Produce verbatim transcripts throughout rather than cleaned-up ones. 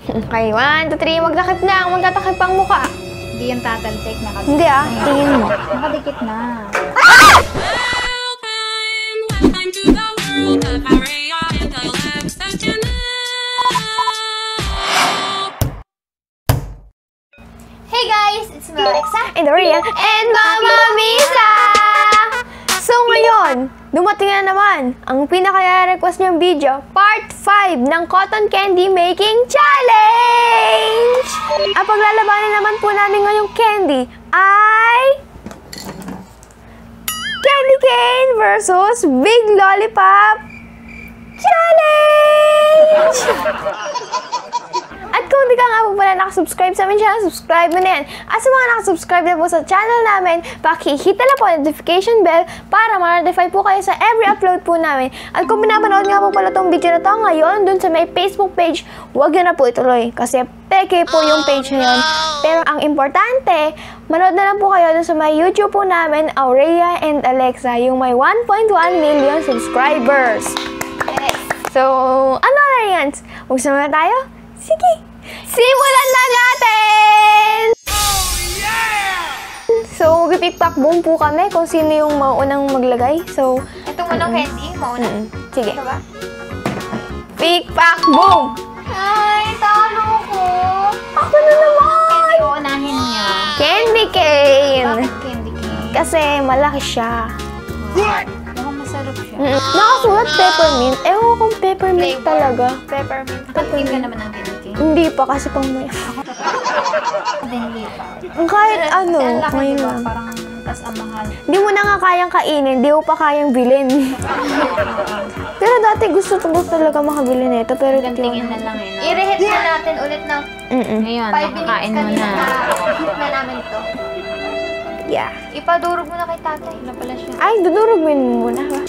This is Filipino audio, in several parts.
Okay, one, two, three, magtakip na. Magtatakip ang mukha. Hindi yung tatalsik. Nakadikit. Hindi ah, tingin mo. Nakadikit na. Hey guys, it's Alexa And Dorian and Mama Misa! So ngayon, dumating na naman ang pinaka-request niyong video, part five ng Cotton Candy Making Challenge! Ang paglalabanan naman po namin ngayong candy ay Candy Cane versus Big Lollipop Challenge! At kung di ka nga po pala nakasubscribe sa amin channel, subscribe mo na yan. At sa mga nakasubscribe na po sa channel namin, pakihit na lang po ang notification bell para ma-notify po kayo sa every upload po namin. At kung pinapanood nga po pala tong video na to ngayon, dun sa may Facebook page, huwag yun na po ituloy. Kasi peke po yung page na yun. Pero ang importante, manood na lang po kayo dun sa may YouTube po namin, Aurea and Alexa, yung may one point one million subscribers. Yes. So, ano na yan? Magsimula na tayo? Sige! Simulan na natin! Oh, yeah! So, mag-pick-pack boom po kami kung sino yung maunang maglagay. So, Ito mo ng candy, mauna. mm -mm. Sige. Ito ba? Pick-pack boom! Ay, talo ko! Ako na naman! Candy, uunahin niya. Candy cane! Bakit candy cane? Kasi malaki siya. Baka masarap siya. Mm -mm. Nakasulat peppermint. Ewan ko kung peppermint Flavor. talaga. Peppermint. Pagkin ka naman ng candy cane. Hindi pa kasi pang may... Hindi pa. Kahit ano, Kasi ang laki, ngayon diba? lang. Parang tas ang mahal. Hindi mo na nga kayang kainin, hindi mo pa kayang bilhin. Pero dati gusto ko talaga makabili nito, pero Ilang hindi tingin ko na lang eh. No? I-reheat na natin ulit ng Mm -mm. Ngayon, five makakain minutes mo kanina na. na heat na namin ito. Yeah. Ipadurog mo na kay tatay. Wala pala siya. Ay, dudurugin mo muna. Ha?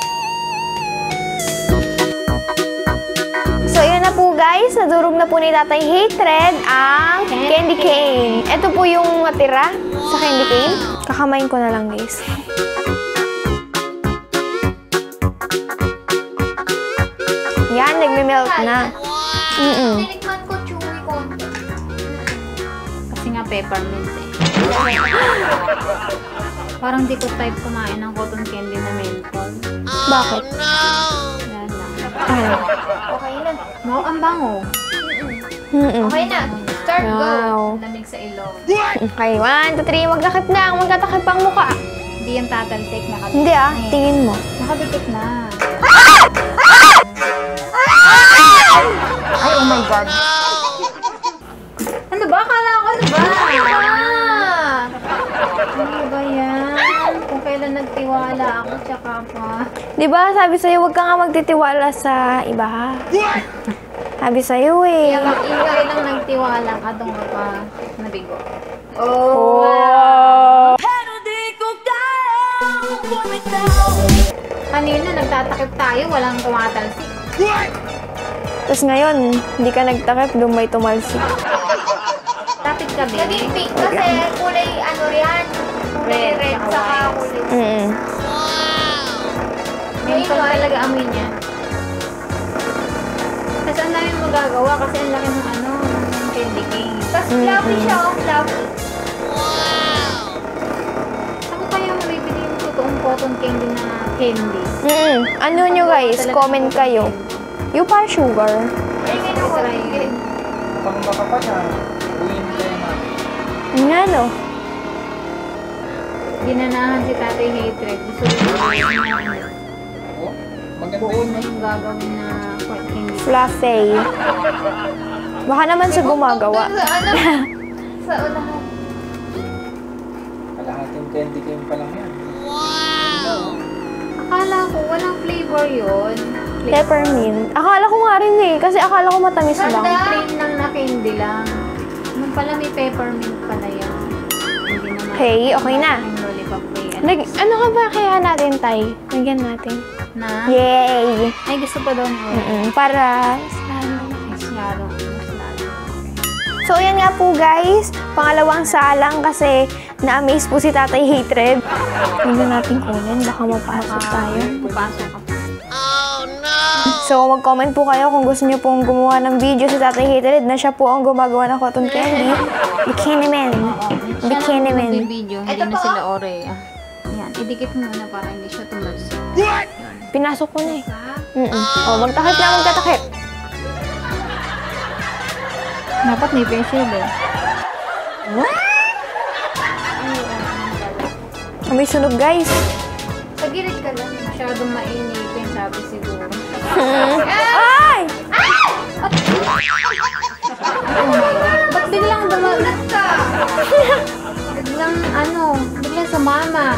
So, yun na po guys. Nadurog na po ni Tatay Hatred ang candy cane. Ito po yung natira sa candy cane. Kakamain ko na lang guys. Yan, nagme-melt na. Mm -mm. Tinikman ko chewy konti. Kasi nga peppermint eh. Parang di ko type kumain ng cotton candy na menthol. Bakit? Wala lang. Ano? Okay na. Wow, ang bango. Mm -mm. Okay na. Start, go. Wow. Lamig sa ilong. Okay, one, two, three. Magtakip na. Magtatakip ang mukha. Hindi yung tatalsik. Nakadikit Hindi ah, na eh. tingin mo. Nakadikit na. Ay, oh my God. Ano ba? Akala ko ano ba? Ano ba yan? Kung kailan nagtiwala ako, tsaka pa. Di ba sabi sa'yo, huwag ka nga magtitiwala sa iba ha? Sabi sa'yo eh. Kaya kung ingay lang nagtiwala ka, doon ka pa nabigo. Oh! Kanina, nagtatakip tayo, walang tumatalsik. Tapos ngayon, hindi ka nagtakip, doon may tumalsik. Tapit ka, Naging baby. pink kasi kulay ano riyan. Kulay Red, red tsaka saka white. kulay. Mm -mm. Menthol talaga amoy niya. Tapos ang dami magagawa kasi ang laki ng ano, ng candy cane. Tapos fluffy siya, oh, fluffy. Ako kaya mabibili yung totoong cotton candy na candy. Mm -mm. Ano nyo guys, comment kayo. Yung parang sugar. Ay, ngayon ako. Try. Pang baka pa siya, uwiin kayo natin. Nga no? Ginanahan si Tatay Hatred. Gusto rin yung ano. Oh, maganda Buo yun. na yung gagawin na cotton candy. Fluffy. Baka naman sa gumagawa. Sa ano? Sa unahan. Kalahating candy cane pa lang yan. Akala ko walang flavor yun. Peppermint. Akala ko nga rin eh, kasi akala ko matamis lang. Plain lang na candy lang. Nung pala may peppermint pala yan. Hindi naman. Okay, okay na. Yung lollipop pa yan. Nag, ano ka ba kaya natin, Tay? Lagyan natin. Na? Yay! Ay, gusto pa doon. Oh. Mm -mm. Para... Mas lalo. Mas lalo. So, yan nga po guys. Pangalawang salang kasi na-amaze po si Tatay Hatred. Hindi natin kunin. Baka mapasok tayo. Pupasok ka pa. So, mag-comment po kayo kung gusto niyo pong gumawa ng video si Tatay Hatered na siya po ang gumagawa ng cotton candy. Bikini Man. Bikini Man. Yung video, hindi na sila Ore. Ah. Yan, idikit mo muna para hindi siya tumalsik. What? Pinasok ko na eh. Mm -mm. Oh, magtakip na, magtatakip. Dapat may facial eh. May sunog, guys. Sa gilid ka lang. Masyadong mainipin, sabi siguro. Ay! Ba't biglang dumagat? Ulat ka! Biglang ano, biglang sumama.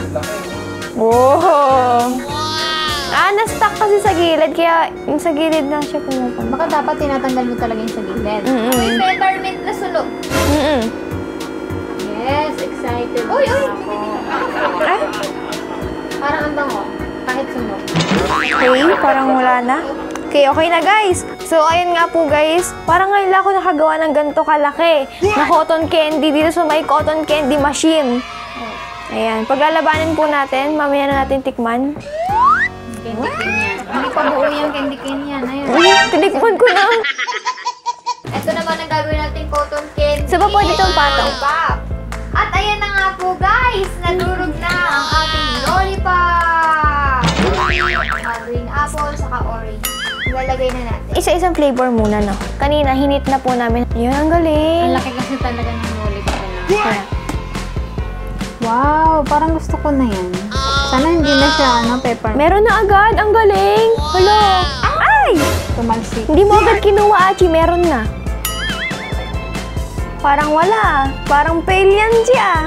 Oh! Ah, na-stuck kasi sa gilid, kaya yung sa gilid lang siya pumupunta. Baka dapat tinatanggal mo talaga yung sa gilid. Mm-mm. May peppermint na sunog. Mm-mm. Yes, excited Uy, na uy! ako. Ay, Parang ang bango, kahit sunog. okay, parang wala na. Okay, okay na guys. So, ayun nga po guys. Parang ngayon lang ako nakagawa ng ganito kalaki na cotton candy dito sa may cotton candy machine. Ayan, paglalabanin po natin, mamaya na natin tikman. Candy cane yan. Hindi pa buo yung candy cane yan. Ayun. Tinikman ko na. Ito naman ang gagawin natin cotton candy. So, ba pwede itong patong? Lollipop. At ayan na nga po guys, nadurog na ang ating lollipop. Uh, green apple, saka orange. Ilalagay na natin. Isa-isang flavor muna, no? Kanina, hinit na po namin. Yun, ang galing. Ang laki kasi talaga ng lollipop na. Wow, parang gusto ko na yan. Sana hindi na siya, ano, pepper. Meron na agad. Ang galing. Hello. Ay! Tumalsik. Hindi mo agad kinuha, Achi. Meron na. Parang wala. Parang fail yan siya.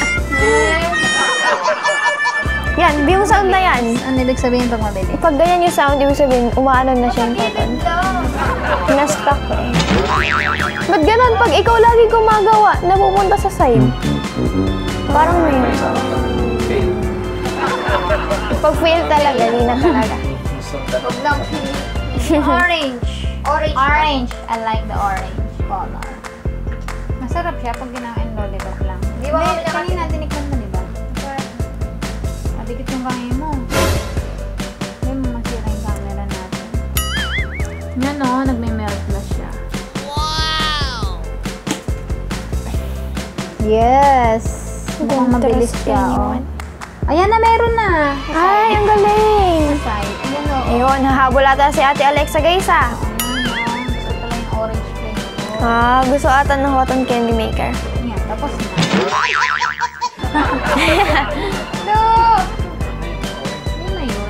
Yan, yung sound na yan. Ano ibig sabihin pag mabili? Pag ganyan yung sound, ibig sabihin, umaano na siya yung cotton. Na-stuck eh. Ba't ganun? Pag ikaw lagi gumagawa, napupunta sa side. Parang may... Pag fail talaga, di na talaga. Huwag lang Orange. orange. Orange. I like the orange color. Masarap siya pag ginain lollipop lang. Di ba kami Hindi, kanina tinikman mo, di ba? Madikit yung kamay mo. Hindi mo masira yung camera natin. Yan o, nagme-melt flash siya. Yes! Mukhang mabilis siya, oh. Ayan na, meron na! Ay, ang galing! Side. Ayan o. Ayun, hahabol ata si Ate Alexa, guys, ah. Ayan, gusto pala yung orange flavor. Ah, gusto ata ng cotton candy maker. Ayan, tapos na. No! Yun na yun.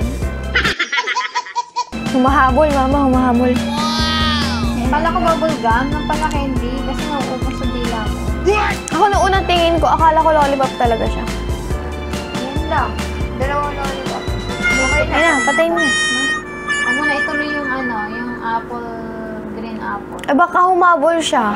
Humahabol, mama, humahabol. Kala ko bubble gum, nang pala candy, kasi nauubos sa dila ko. Ako nung unang tingin ko, akala ko lollipop talaga siya. Yan lang. Dalawang lollipop. Okay na. Ayun na, patay mo na. Ano na, ituloy yung ano, yung apple, green apple. Eh, baka humabol siya.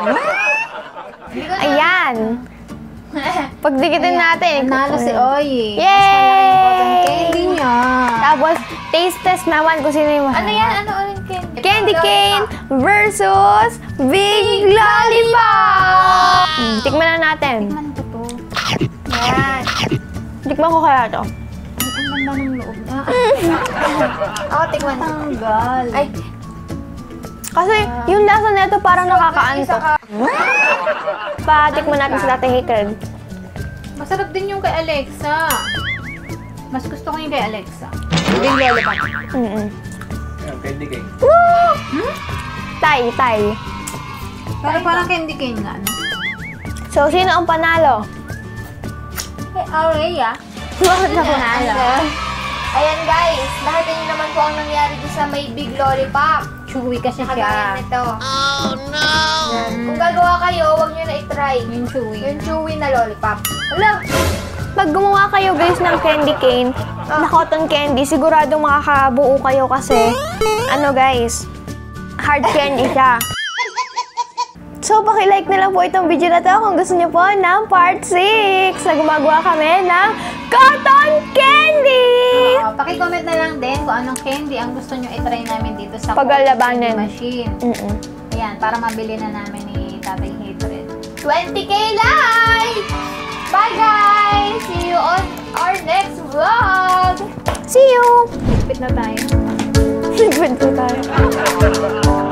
Ayan. Pagdikitin natin. Nanalo si Oye. Yay! Candy niya. Tapos, taste test naman kung sino yung Ano yan? Ano ulit candy? Candy cane versus Big Lollipop! Hmm, tikman na natin. Tikman ko to. Yan. Tikman ko kaya to. Ay, ang ganda ng loob. Ah, Ako, tikman. tanggal. Ay, Kasi yung lasa nito parang isa nakakaantok. ka. Pa, tikman natin sa Tatay Hatered. Masarap din yung kay Alexa. Mas gusto ko yung kay Alexa. Big lollipop. Mm-mm. Yan, candy cake. Woo! Tay, tay. Pero parang candy cane nga, no? So, sino ang panalo? Hey, Aurea. Bakit na panalo? Ayan guys, nakita niyo naman po ang nangyari dito sa may Big Lollipop. Chewy kasi Nakagaya siya. nito. Oh no! Kung gagawa kayo, huwag niyo na i-try. Yung chewy. Yung chewy na lollipop. Hala! Pag gumawa kayo guys ng candy cane, na cotton candy, siguradong makakabuo kayo kasi, ano guys, hard candy siya. So, paki-like na lang po itong video na to kung gusto niyo po ng part six na gumagawa kami ng cotton candy! Oo, paki-comment na lang din kung anong candy ang gusto nyo i-try namin dito sa Paglalabanan. candy machine. Mm-mm. Ayan, para mabili na namin ni Tatay Hatered. twenty K likes! Bye guys! See you on our next vlog! See you! Ligpit na tayo. Nagkwento tayo.